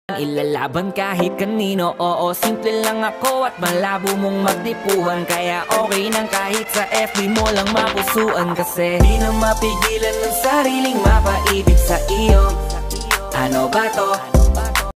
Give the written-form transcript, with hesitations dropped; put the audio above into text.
Ilalaban kahit kanino. Oo, simple lang ako at malabo mong magdipuhan. Kaya okay nang kahit sa FB mo lang mapusuan. Kasi di na mapigilan ng sariling mapaibig sa iyo. Ano ba to?